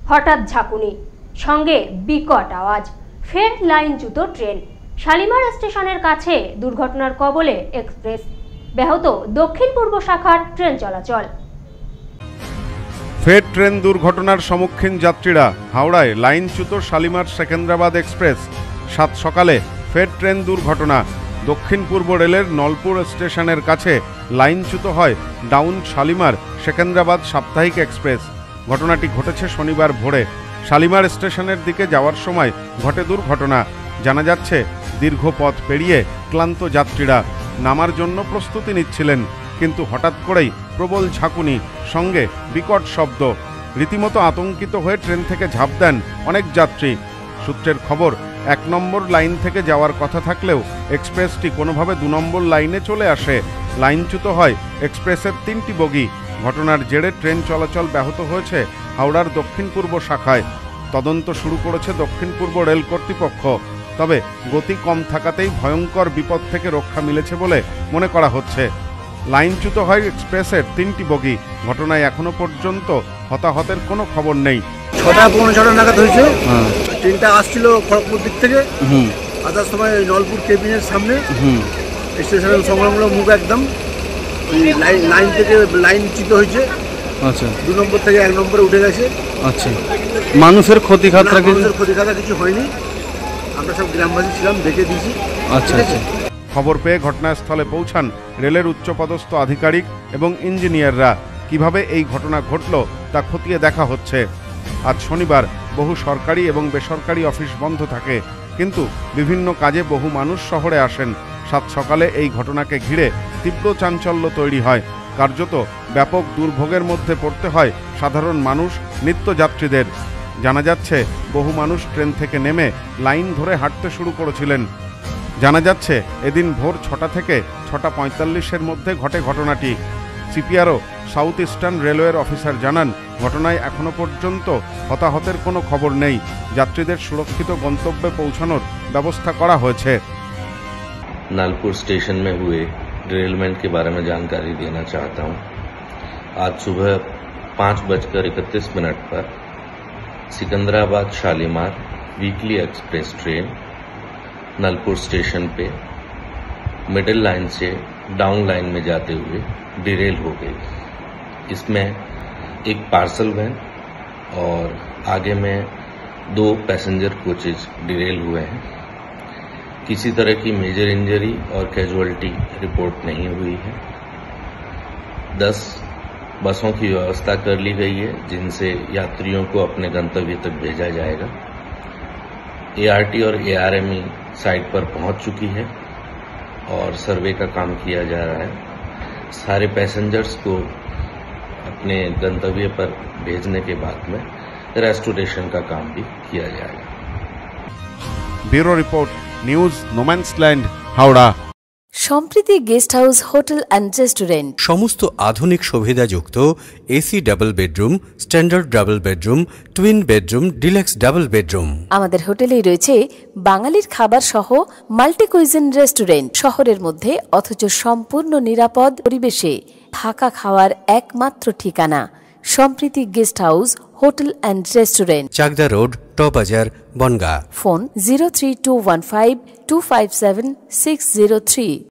হঠাৎ ঝাঁকুনি, সঙ্গে বিকট আওয়াজ, ফের লাইনচ্যুত ট্রেন। শালিমার স্টেশনের কাছে দুর্ঘটনার কবলে এক্সপ্রেস, ব্যাহত দক্ষিণ পূর্ব শাখার ট্রেন চলাচল। ফের ট্রেন দুর্ঘটনার সম্মুখীন যাত্রীরা। হাওড়ায় লাইনচ্যুত শালিমার সেকেন্দ্রাবাদ এক্সপ্রেস। সাত সকালে ফের ট্রেন দুর্ঘটনা। দক্ষিণ পূর্ব রেলের নলপুর স্টেশনের কাছে লাইনচ্যুত হয় ডাউন শালিমার সেকেন্দ্রাবাদ সাপ্তাহিক এক্সপ্রেস। ঘটনাটি ঘটেছে শনিবার ভোরে। শালিমার স্টেশনের দিকে যাওয়ার সময় ঘটে দুর্ঘটনা। জানা যাচ্ছে, দীর্ঘ পথ পেরিয়ে ক্লান্ত যাত্রীরা নামার জন্য প্রস্তুতি নিচ্ছিলেন, কিন্তু হঠাৎ করেই প্রবল ঝাঁকুনি, সঙ্গে বিকট শব্দ। রীতিমতো আতঙ্কিত হয়ে ট্রেন থেকে ঝাঁপ দেন অনেক যাত্রী। সূত্রের খবর, 1 নম্বর লাইন থেকে যাওয়ার কথা থাকলেও এক্সপ্রেসটি কোনোভাবে 2 নম্বর লাইনে চলে আসে। লাইনচ্যুত হয় এক্সপ্রেসের 3টি বগি। ঘটনার জেরে ট্রেন চলাচল ব্যাহত হয়েছে হাওড়ার দক্ষিণ পূর্ব শাখায়। তদন্ত শুরু করেছে দক্ষিণ পূর্ব রেল কর্তৃপক্ষ। তবে গতি কম থাকাতেই ভয়ঙ্কর বিপদ থেকে রক্ষা মিলেছে বলে মনে করা হচ্ছে। লাইনচ্যুত হয় এক্সপ্রেসের 3টি বগি। ঘটনায় এখনো পর্যন্ত হতাহতের কোনো খবর নেই। 6:15 নাগাদ হয়েছে। ট্রেনটা আসছিল খড়গপুর দিক থেকে। আসার সময় নলপুর কেবিনের সামনে স্টেশনের সংলগ্ন মুখ একদম লাইন থেকে লাইনচ্যুত হয়েছে। আচ্ছা, 2 নম্বর থেকে 1 নম্বরে উঠে গেছে। আচ্ছা, মানুষের ক্ষতি খাতরা কিছু হয়নি। আমরা সব গ্রামবাসী ছিলাম, দেখে দিয়েছি। আচ্ছা আচ্ছা। খবর পেয়ে ঘটনাস্থলে পৌঁছান রেলের উচ্চপদস্থ আধিকারিক এবং ইঞ্জিনিয়াররা। কিভাবে এই ঘটনা ঘটল তা খতিয়ে দেখা হচ্ছে। আজ শনিবার বহু সরকারি এবং বেসরকারি অফিস বন্ধ থাকে, কিন্তু বিভিন্ন কাজে বহু মানুষ শহরে আসেন। সাত সকালে এই ঘটনাকে ঘিরে তীব্র চাঞ্চল্য তৈরি হয়। কার্যত ব্যাপক দুর্ভোগের মধ্যে পড়তে হয় সাধারণ মানুষ, নিত্যযাত্রীদের। জানা যাচ্ছে, বহু মানুষ ট্রেন থেকে নেমে লাইন ধরে হাঁটতে শুরু করেছিলেন। জানা যাচ্ছে, এদিন ভোর 6টা থেকে 6:45-এর মধ্যে ঘটে ঘটনাটি। সিপিআরও সাউথ ইস্টার্ন রেলওয়ের অফিসার জানান, ঘটনায় এখনো পর্যন্ত হতাহতের কোনো খবর নেই। যাত্রীদের সুরক্ষিত গন্তব্যে পৌঁছানোর ব্যবস্থা করা হয়েছে। नालपुर स्टेशन में हुए डिरेलमेंट के बारे में जानकारी देना चाहता हूं। आज सुबह 5:31 पर Secunderabad Shalimar weekly express train Nalpur station पे मिडिल लाइन से डाउन लाइन में जाते हुए डिरेल हो गई। इसमें एक पार्सल वैन और आगे में 2 पैसेंजर कोचेज डिरेल हुए हैं। किसी तरह की मेजर इंजरी और कैजुअलिटी रिपोर्ट नहीं हुई है। 10 बसों की व्यवस्था कर ली गई है, जिनसे यात्रियों को अपने गंतव्य तक भेजा जाएगा। एआरटी और एआरएमई साइट पर पहुंच चुकी है और सर्वे का काम किया जा रहा है। सारे पैसेंजर्स को अपने गंतव्य पर भेजने के बाद में रेस्टोरेशन का काम भी किया जाएगा। Bureau report, news no man's land, Howrah. Sampriti guest house, hotel and restaurant. সমস্ত আধুনিক সুবিধাযুক্ত AC double bedroom, standard double bedroom, twin bedroom, deluxe double bedroom. আমাদের হোটেলেই রয়েছে বাঙালির খাবার সহ মাল্টি কুইজিন রেস্টুরেন্ট। শহরের মধ্যে অথচ সম্পূর্ণ নিরাপদ পরিবেশে থাকা খাওয়ার একমাত্র ঠিকানা Sampriti guest house, hotel and restaurant, Chakdah road, টবাজার, বনগাঁ। ফোন 03215257603।